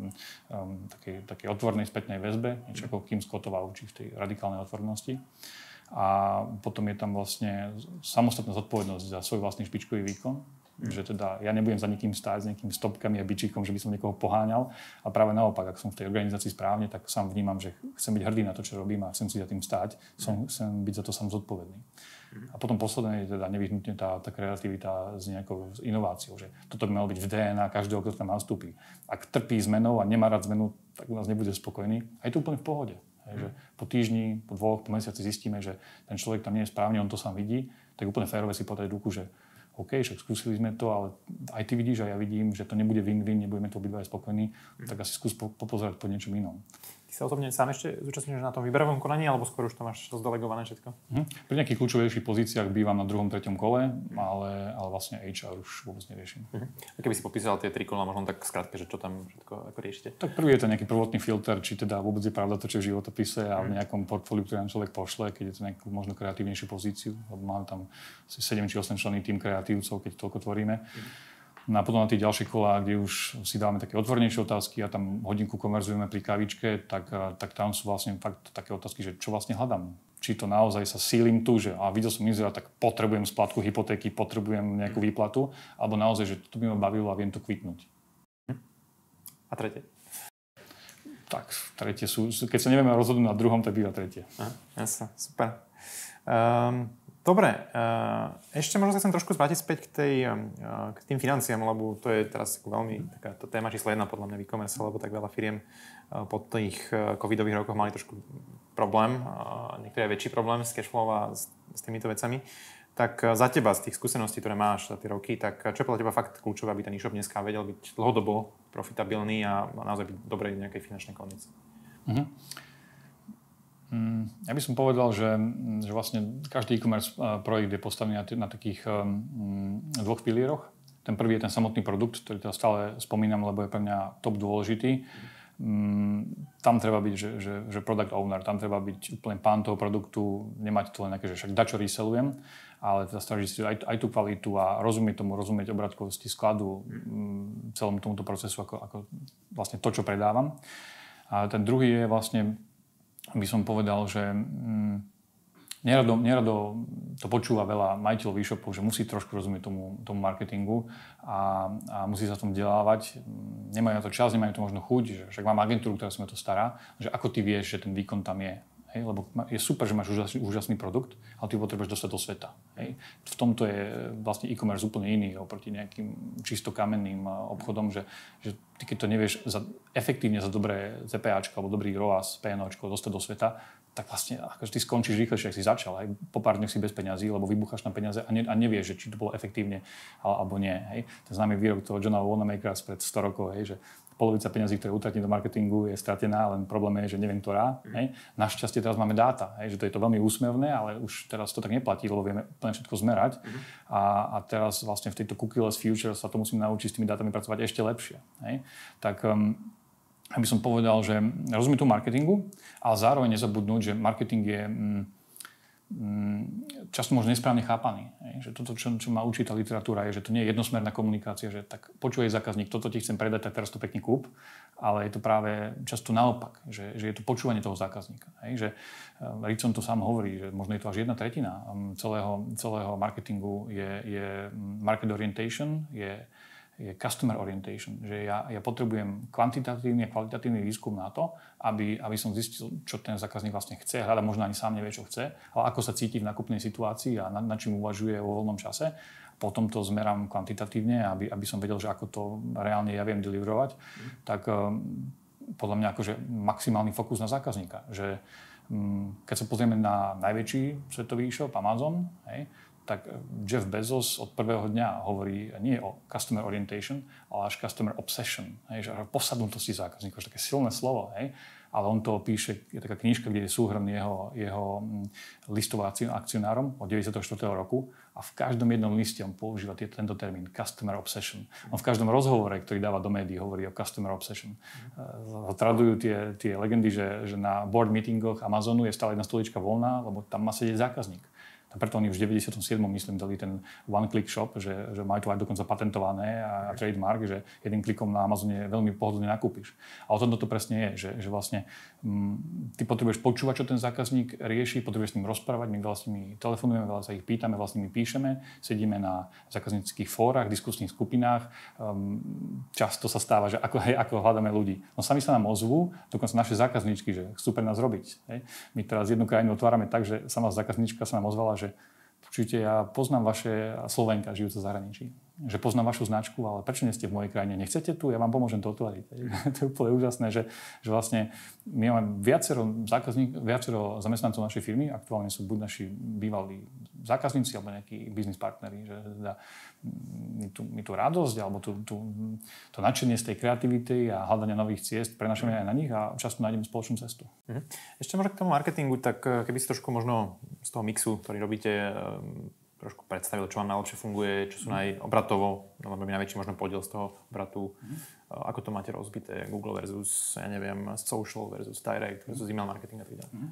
Speaker 2: takej otvorenej spätnej väzbe, niečo ako Kim Scottová učí v tej radikálnej otvorenosti. A potom je tam vlastne samostatná zodpovednosť za svoj vlastný špičkový výkon. Že teda ja nebudem za nikým stáť s nejakými stopkami a bičíkom, že by som niekoho poháňal. A práve naopak, ak som v tej organizácii správne, tak sám vnímam, že chcem byť hrdý na to, čo robím a chcem si za tým stáť. Chcem byť za to sám zodpovedný. A potom posledné je teda nevyhnutne tá kreativita s nejakou inováciou, že toto by malo byť v DNA každého, kto tam nastúpi. Ak trpí zmenou a nemá rád zmenu, tak u nás nebude spokojný. A je to úplne v pohode. Že po týždni, po 2, po mesiaci zistíme, že ten človek tam nie je správne, on to sám vidí, tak úplne férové si podať ruku, že OK, však skúsili sme to, ale aj ty vidíš a ja vidím, že to nebude win-win, nebudeme to obidvaja spokojní, tak asi skús popozerať po niečom inom.
Speaker 1: Ty sa osobne sám ešte zúčastňuješ na tom výberovom konaní, alebo skôr už to máš zdelegované všetko?
Speaker 2: Pri nejakých kľúčovejších pozíciách bývam na 2., 3. kole, ale vlastne HR už vôbec neriešim.
Speaker 1: A keby si popísal tie 3 kola, možno tak skrátke, že čo tam všetko ako riešite?
Speaker 2: Tak prvý je to nejaký prvotný filter, či teda vôbec je pravda to, čo v životopise a v nejakom portfóliu, ktoré nám človek pošle, keď je to nejakú možno kreatívnejšiu pozíciu, lebo máme tam 7 či 8 členný tým kreatívcov, keď toľko tvoríme. No a potom na tých ďalších kolách, kde už si dávame také otvornejšie otázky a tam hodinku konverzujeme pri kávičke, tak tam sú vlastne fakt také otázky, že čo vlastne hľadám. Či to naozaj sa sílim tu, že videl som inzerát, tak potrebujem splatku hypotéky, potrebujem nejakú výplatu, alebo naozaj, že to by ma bavilo a viem to kvitnúť.
Speaker 1: A tretie?
Speaker 2: Tak, tretie sú, keď sa nevieme rozhodnúť na druhom, tak býva tretie.
Speaker 1: Jasne, super. Dobre, ešte možno sa chcem trošku zvrátiť späť k tým financiám, lebo to je teraz veľmi taká téma číslo 1 podľa mňa v e-commerce, lebo tak veľa firiem po tých covidových rokoch mali trošku problém, niektorý aj väčší problém s cashflow a s týmito vecami. Tak za teba, z tých skúseností, ktoré máš za tie roky, tak čo je podľa teba fakt kľúčové, aby ten e-shop dneska vedel byť dlhodobo profitabilný a naozaj byť dobrej nejakej finančnej kondícii?
Speaker 2: Ja by som povedal, že vlastne každý e-commerce projekt je postavený na takých 2 pilieroch. Ten prvý je ten samotný produkt, ktorý teda stále spomínam, lebo je pre mňa top dôležitý. Tam treba byť, že product owner, tam treba byť úplne pán toho produktu, nemať to len nejaké, že však dačo reselujem, ale teda snažiť si aj tú kvalitu a rozumieť obratkovosti skladu, celému tomuto procesu ako vlastne to, čo predávam. A ten druhý je vlastne, by som povedal, že nerado to počúva veľa majiteľov e-shopov, že musí trošku rozumieť tomu marketingu a musí sa v tom vzdelávať. Nemajú na to čas, nemajú to možno chuť, že však mám agentúru, ktorá sa o to stará, že ako ty vieš, že ten výkon tam je. Hej, lebo je super, že máš úžasný produkt, ale ty ho potrebuješ dostať do sveta. Hej. V tomto je vlastne e-commerce úplne iný oproti nejakým čisto kamenným obchodom, že ty keď to nevieš efektívne za dobré CPAčko alebo dobrý ROAS, PNOčko dostať do sveta, tak vlastne akože ty skončíš rýchlejšie, ak si začal. Hej. Po pár dňoch si bez peňazí, lebo vybucháš na peniaze a nevieš, že či to bolo efektívne alebo nie. Hej. Ten známy výrok toho Johna Wanamakera spred 100 rokov, hej, že polovica peňazí, ktoré utratím do marketingu, je stratená, len problém je, že neviem ktorá. Hej. Našťastie teraz máme dáta, hej, že to je to veľmi úsmevné, ale už teraz to tak neplatí, lebo vieme úplne všetko zmerať. A teraz vlastne v tejto cookieless future sa to musíme naučiť s tými dátami pracovať ešte lepšie. Hej. Tak aby som povedal, že rozumiem tú marketingu, ale zároveň nezabudnúť, že marketing je často možno nesprávne chápaný. Že toto, čo ma učí tá literatúra, je, že to nie je jednosmerná komunikácia, že tak počuje zákazník, toto ti chcem predať, tak teraz to pekne kúp, ale je to práve často naopak, že je to počúvanie toho zákazníka. Že Ritson to sám hovorí, že možno je to až 1/3 celého marketingu je market orientation, je customer orientation, že ja potrebujem kvantitatívny a kvalitatívny výskum na to, aby som zistil, čo ten zákazník vlastne chce. Hľada možno ani sám nevie, čo chce, ale ako sa cíti v nákupnej situácii a nad čím uvažuje vo voľnom čase. Potom to zmerám kvantitatívne, aby som vedel, že ako to reálne ja viem deliverovať. Tak podľa mňa akože maximálny fokus na zákazníka. Že keď sa pozrieme na najväčší svetový e-shop Amazon, tak Jeff Bezos od prvého dňa hovorí nie o customer orientation, ale až customer obsession. Že posadnutosti zákazníkov, že také silné slovo. Ale on to píše, je taká knižka, kde je súhrn jeho listov akcionárom od 94. roku a v každom jednom liste on používa tento termín customer obsession. On v každom rozhovore, ktorý dáva do médií, hovorí o customer obsession. Tradujú tie legendy, že na board meetingoch Amazonu je stále jedna stolička voľná, lebo tam má sedieť zákazník. A preto oni už v 97. myslím dali ten one-click shop, že majú to aj dokonca patentované a trademark, že jedným klikom na Amazone veľmi pohodlne nakúpiš. A o tom to presne je, že vlastne ty potrebuješ počúvať, čo ten zákazník rieši, potrebuješ s ním rozprávať, my veľa s nimi telefonujeme, veľa sa ich pýtame, veľa s nimi píšeme, sedíme na zákazníckych fórach, diskusných skupinách. Často sa stáva, že ako hľadáme ľudí. No sami sa nám ozvú, dokonca naše zákazníčky, že chcú pre nás robiť. My teraz jednu krajinu otvárame tak, že sama zákazníčka sa nám ozvala, že počujte, ja poznám vaše Slovenka, žijúce v zahraničí, že poznám vašu značku, ale prečo nie ste v mojej krajine? Nechcete tu? Ja vám pomôžem to otvoriť. To je úplne úžasné, že vlastne my máme viacero zamestnancov našej firmy, aktuálne sú buď naši bývalí zákazníci alebo nejakí biznis partneri, že teda my tú radosť alebo to nadšenie z tej kreativity a hľadania nových ciest prenašame aj na nich a často nájdeme spoločnú cestu.
Speaker 1: Ešte možno k tomu marketingu, tak keby si trošku možno z toho mixu, ktorý robíte, trošku predstavil, čo vám najlepšie funguje, čo sú obratovo, najväčší možno podiel z toho obratu, ako to máte rozbité, Google versus, ja neviem, social versus direct versus email marketing a tak ďalej.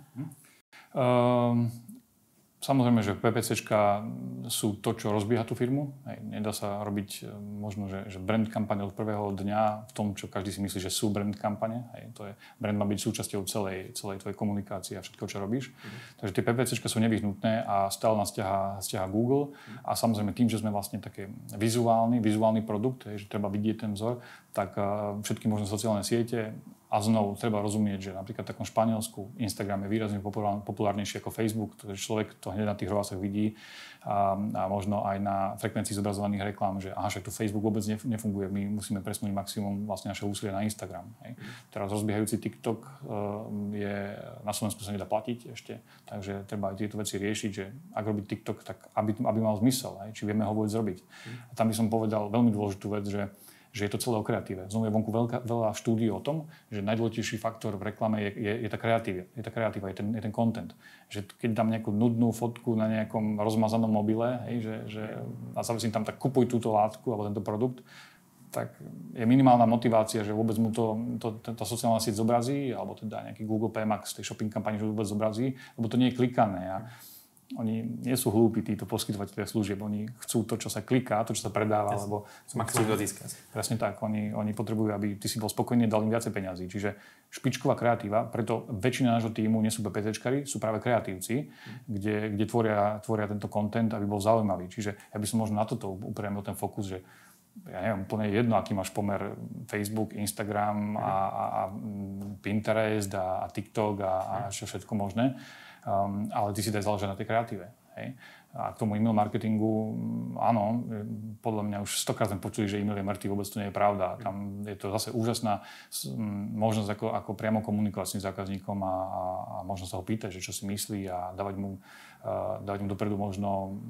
Speaker 2: Samozrejme, že PPCčka sú to, čo rozbieha tú firmu. Nedá sa robiť možno, že brand kampane od prvého dňa v tom, čo každý si myslí, že sú brand kampane. Brand má byť súčasťou celej tvojej komunikácie a všetko, čo robíš. Takže tie PPCčka sú nevyhnutné a stále nás ťahá Google. A samozrejme tým, že sme vlastne také vizuálny produkt, že treba vidieť ten vzor, tak všetky možné sociálne siete. A znovu treba rozumieť, že napríklad v takom Španielsku Instagram je výrazne populárnejší ako Facebook, takže človek to hneď na tých rovásach vidí a možno aj na frekvencii zobrazovaných reklám, že aha, však tu Facebook vôbec nefunguje, my musíme presunúť maximum vlastne naše úsilie na Instagram. Hej. Teraz rozbiehajúci TikTok na Slovensku sa nedá platiť ešte, takže treba aj tieto veci riešiť, že ak robiť TikTok, tak aby mal zmysel, hej, či vieme ho vôbec zrobiť. A tam by som povedal veľmi dôležitú vec, že je to celé o kreatíve. Znovu je vonku veľa štúdií o tom, že najdôležitejší faktor v reklame je tá kreatíva, je ten content. Že keď dám nejakú nudnú fotku na nejakom rozmazanom mobile, hej, a zavesím tam, tak kupuj túto látku alebo tento produkt, tak je minimálna motivácia, že vôbec mu tá sociálna sieť zobrazí, alebo teda nejaký Google PMax z tej shopping kampane, že vôbec zobrazí, lebo to nie je klikané. A oni nie sú hlúpi, títo poskytovatelia služieb. Oni chcú to, čo sa kliká, to, čo sa predáva, lebo
Speaker 1: chcú to získať.
Speaker 2: Presne tak. Oni potrebujú, aby ty si bol spokojný, dal im viacej peňazí. Čiže špičková kreatíva, preto väčšina nášho tímu nie sú PPCčkari, sú práve kreatívci, kde tvoria tento content, aby bol zaujímavý. Čiže ja by som možno na toto upriamil ten fokus, že ja neviem, úplne jedno, aký máš pomer Facebook, Instagram a Pinterest a TikTok a čo všetko možné. Ale ty si daj záležať na tej kreatíve. Hej? A k tomu email marketingu, áno, podľa mňa už 100-krát sme počuli, že email je mŕtvý, vôbec to nie je pravda. Tam je to zase úžasná možnosť, ako priamo komunikovať s tým zákazníkom a možno sa ho pýtať, že čo si myslí a dávať mu dopredu možno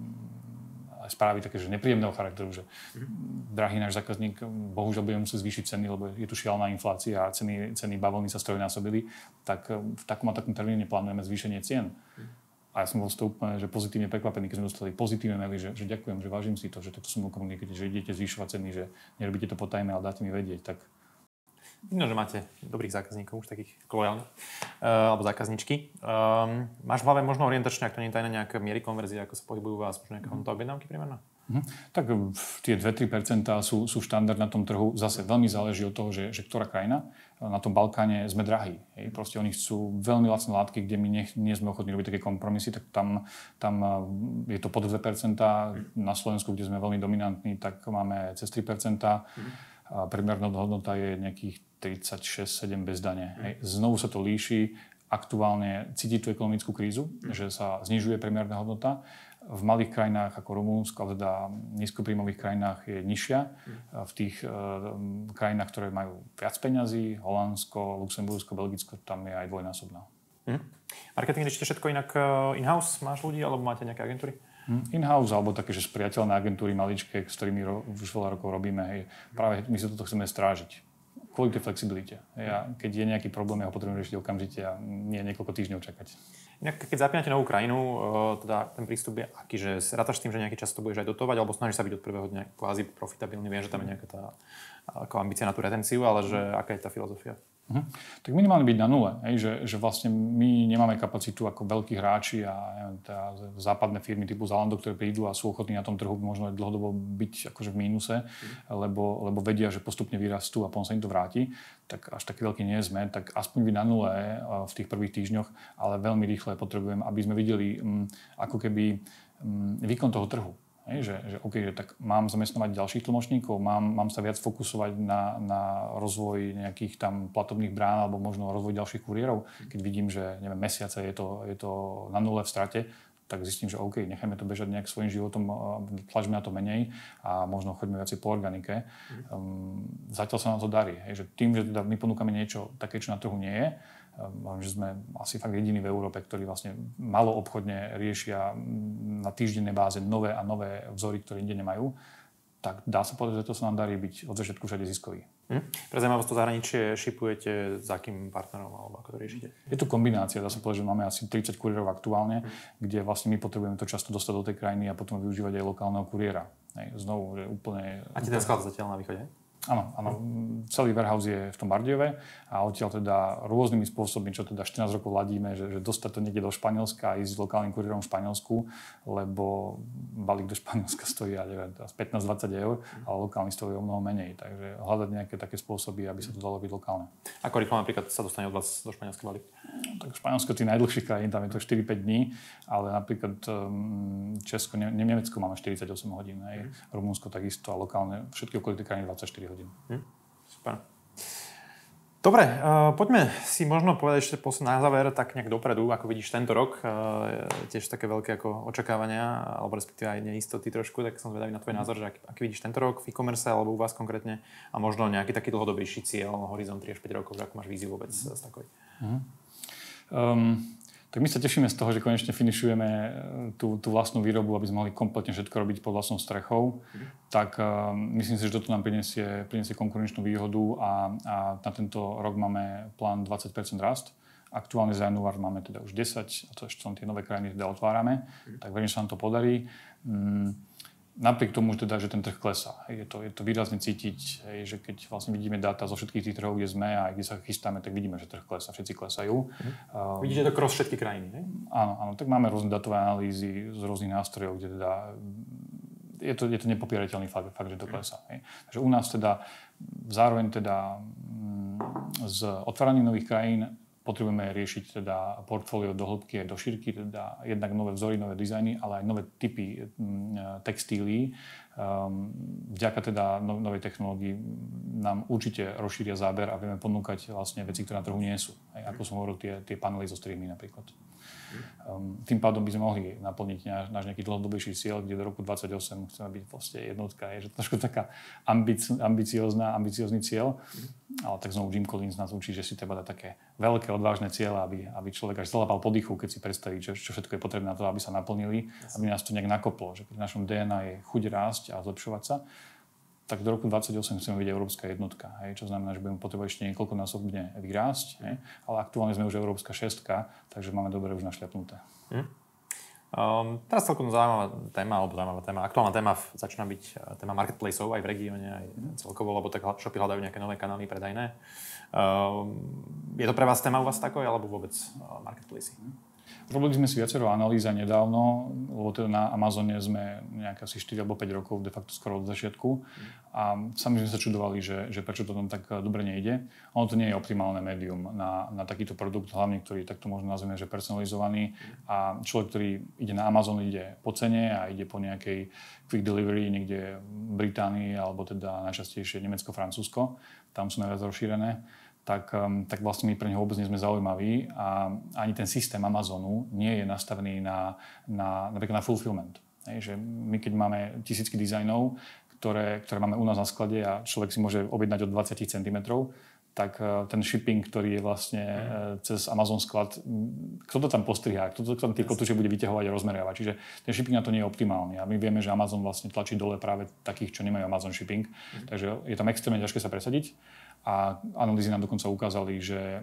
Speaker 2: správy také, že nepríjemného charakteru, že drahý náš zákazník, bohužiaľ budeme musieť zvýšiť ceny, lebo je tu šialená inflácia a ceny bavlny sa strojnásobili, tak v takom a takom termíne plánujeme zvýšenie cien. A ja som bol z toho úplne že pozitívne prekvapený, keď sme dostali pozitívne maily, že ďakujem, že vážim si to, že takto som bol komunikujete, že idete zvýšovať ceny, že nerobíte to potajme, ale dáte mi vedieť. Tak
Speaker 1: vidno, že máte dobrých zákazníkov, už takých lojálnych, alebo zákazničky. Máš v hlave možno orientačne, ak to nie je tajné, nejaké miery konverzie, ako sa pohybujú u vás, možno nejaké hodnota objednávky primárna?
Speaker 2: Tak tie 2-3% sú štandard na tom trhu. Zase veľmi záleží od toho, že ktorá krajina. Na tom Balkáne sme drahí. Proste oni chcú veľmi lacné látky, kde my nie sme ochotní robiť také kompromisy, tak tam je to pod 2%. Na Slovensku, kde sme veľmi dominantní, tak máme cez 3%. A primárna hodnota je nejakých 36-7 bez dane. Znovu sa to líši. Aktuálne cíti tú ekonomickú krízu, že sa znižuje primárna hodnota. V malých krajinách ako Rumunsko, ale teda nízkopríjmových krajinách je nižšia. V tých krajinách, ktoré majú viac peňazí, Holandsko, Luxembursko, Belgicko, tam je aj dvojnásobná.
Speaker 1: Marketing riešite všetko inak in-house? Máš ľudí alebo máte nejaké agentúry?
Speaker 2: In-house alebo také, že spriateľné agentúry maličké, s ktorými už veľa rokov robíme. Práve my sa toto chceme strážiť. Kvôli tej flexibilite. Keď je nejaký problém, ja ho potrebujem riešiť okamžite a nie niekoľko týždňov čakať.
Speaker 1: Keď zapínate novú krajinu, teda ten prístup je aký, že rátaš s tým, že nejaký čas to budeš aj dotovať, alebo snažíš sa byť od prvého dňa kvázi profitabilný, viem, že tam je nejaká tá ako ambícia na tú retenciu, ale že aká je tá filozofia?
Speaker 2: Tak minimálne byť na nule, že vlastne my nemáme kapacitu ako veľkí hráči a západné firmy typu Zalando, ktoré prídu a sú ochotní na tom trhu možno dlhodobo byť akože v mínuse, lebo vedia, že postupne vyrastú a potom sa im to vráti, tak až taký veľký nie sme, tak aspoň byť na nule v tých prvých týždňoch, ale veľmi rýchle potrebujem, aby sme videli ako keby výkon toho trhu. Že OK, že tak mám zamestnávať ďalších tlmočníkov, mám sa viac fokusovať na rozvoj nejakých tam platobných brán alebo možno rozvoj ďalších kuriérov. Keď vidím, že neviem, mesiace je to na nule v strate, tak zistím, že OK, nechajme to bežať nejak svojím životom, tlačme na to menej a možno choďme viac po organike. Zatiaľ sa nám to darí. Hej, že tým, že teda my ponúkame niečo také, čo na trhu nie je, že sme asi fakt jediní v Európe, ktorí vlastne maloobchodne riešia na týždennej báze nové a nové vzory, ktoré inde nemajú, tak dá sa povedať, že to sa nám darí byť od začiatku všade ziskový.
Speaker 1: Pre zaujímavosť, to zahraničie šipujete s akým partnerom alebo ako to riešite?
Speaker 2: Je to kombinácia, dá sa povedať, že máme asi 30 kuriérov aktuálne, kde vlastne my potrebujeme to často dostať do tej krajiny a potom využívať aj lokálneho kuriéra. Znovu, že úplne...
Speaker 1: A ti ten sklad zatiaľ na východe?
Speaker 2: Áno, celý warehouse je v tom Bardejove a odtiaľ teda rôznymi spôsobmi, čo teda 14 rokov ladíme, že dostať to niekde do Španielska a ísť s lokálnym kuriérom v Španielsku, lebo balík do Španielska stojí, ja neviem, 15-20 eur, ale lokálny stojí o mnoho menej. Takže hľadať nejaké také spôsoby, aby sa to dalo byť lokálne.
Speaker 1: Ako rýchlo napríklad sa dostane od vás do Španielska balík?
Speaker 2: Tak Španielsko je tých najdlhších krajín, tam je to 4-5 dní, ale napríklad Česko, Nemecko máme 48 hodín, Rumunsko takisto a lokálne, všetky okolité krajiny 24 hodín.
Speaker 1: Super. Dobre, poďme si možno povedať ešte na záver tak nejak dopredu, ako vidíš tento rok. Tiež také veľké ako očakávania, alebo respektíve aj neistoty trošku, tak som zvedavý na tvoj názor, že aký vidíš tento rok v e-commerce alebo u vás konkrétne a možno nejaký taký dlhodobejší cieľ, horizont 3 až 5 rokov, že ako máš víziu vôbec z takovej.
Speaker 2: Tak my sa tešíme z toho, že konečne finišujeme tú vlastnú výrobu, aby sme mohli kompletne všetko robiť pod vlastnou strechou. Tak myslím si, že toto nám prinesie konkurenčnú výhodu a na tento rok máme plán 20% rast. Aktuálne za január máme teda už 10, a to ešte tie nové krajiny teda otvárame. Tak verím, že sa nám to podarí. Napriek tomu, že ten trh klesá. Je to výrazne cítiť, že keď vlastne vidíme dáta zo všetkých tých trhov, kde sme a kde sa chystáme, tak vidíme, že trh klesá, všetci klesajú.
Speaker 1: Vidíte to cross všetky krajiny, ne?
Speaker 2: Áno, tak máme rôzne datové analýzy z rôznych nástrojov, kde teda je to nepopierateľný fakt, že to klesá. Takže u nás teda zároveň teda s otváraním nových krajín potrebujeme riešiť teda portfólio do hĺbky aj do šírky, teda jednak nové vzory, nové dizajny, ale aj nové typy textílií. Vďaka teda novej technológii nám určite rozšíria záber a vieme ponúkať vlastne veci, ktoré na trhu nie sú. Aj ako som hovoril, tie panely so streamy napríklad. Tým pádom by sme mohli naplniť náš nejaký dlhodobejší cieľ, kde do roku 2028 chceme byť vlastne jednotka. Je to trošku taká ambiciózny cieľ, ale tak znovu Jim Collins nás učí, že si treba dať také veľké, odvážne cieľa, aby človek až zalapal po dýchu, keď si predstaví, čo všetko je potrebné na to, aby sa naplnili, aby nás to nejak nakoplo. Že keď v našom DNA je chuť rásť a zlepšovať sa, tak do roku 2028 chceme byť európska jednotka. Čo znamená, že budeme potrebovať ešte niekoľkonásobne vyrásť, ale aktuálne sme už európska šestka, takže máme dobre už našľapnuté.
Speaker 1: Teraz celkom zaujímavá téma, aktuálna téma začína byť téma marketplaceov aj v regióne, aj celkovo, lebo tak shopy hľadajú nejaké nové kanály predajné. Je to pre vás téma u vás takové, alebo vôbec marketplace?
Speaker 2: Robili sme si viacero analýz nedávno, lebo teda na Amazone sme nejaké asi 4 alebo 5 rokov, de facto skoro od začiatku. A sami sme sa čudovali, že prečo to tam tak dobre nejde. Ono to nie je optimálne médium na takýto produkt, hlavne ktorý takto možno nazveme, že personalizovaný. A človek, ktorý ide na Amazon, ide po cene a ide po nejakej quick delivery niekde v Británii alebo teda najčastejšie Nemecko, Francúzsko. Tam sú najviac rozšírené. Tak vlastne my pre neho vôbec nie sme zaujímaví a ani ten systém Amazonu nie je nastavený napríklad na fulfillment. Že my keď máme tisícky dizajnov, ktoré máme u nás na sklade a človek si môže objednať od 20 cm, tak ten shipping, ktorý je vlastne cez Amazon sklad, kto to tam postrihá, kto tam tie kotúče bude vyťahovať a rozmeriavať. Čiže ten shipping na to nie je optimálny. A my vieme, že Amazon vlastne tlačí dole práve takých, čo nemajú Amazon shipping. Takže je tam extrémne ťažké sa presadiť. A analýzy nám dokonca ukázali, že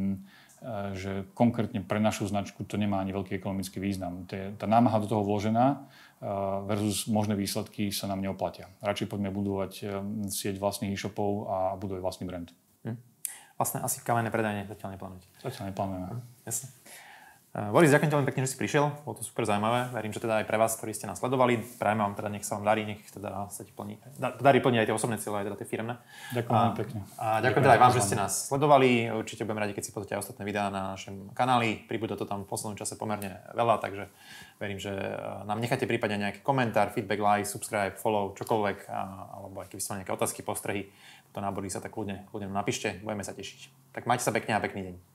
Speaker 2: konkrétne pre našu značku to nemá ani veľký ekonomický význam. Tá námaha do toho vložená versus možné výsledky sa nám neoplatia. Radšej poďme budovať sieť vlastných e-shopov a budovať vlastný brand.
Speaker 1: Vlastne asi kamenné predajne zatiaľ neplánujete.
Speaker 2: Zatiaľ neplánujeme.
Speaker 1: Jasne. Boris, ďakujem ti veľmi pekne, že si prišiel. Bolo to super zaujímavé. Verím, že teda aj pre vás, ktorí ste nás sledovali. Prajeme vám teda, nech sa vám darí, nech teda sa ti darí plniť aj tie osobné cieľe, aj teda tie firemné.
Speaker 2: Ďakujem veľmi pekne.
Speaker 1: A ďakujem teda aj vám, že ste nás sledovali. Určite budem radi, keď si pozrite aj ostatné videá na našom kanáli. Pribúda to tam v poslednom čase pomerne veľa, takže verím, že nám necháte prípadne nejaký komentár, feedback, like, subscribe, follow, čokoľvek, alebo aj keby ste mali nejaké otázky, postrehy, to nábory sa tak kľudne napíšte. Budeme sa tešiť. Tak majte sa pekne a pekný deň.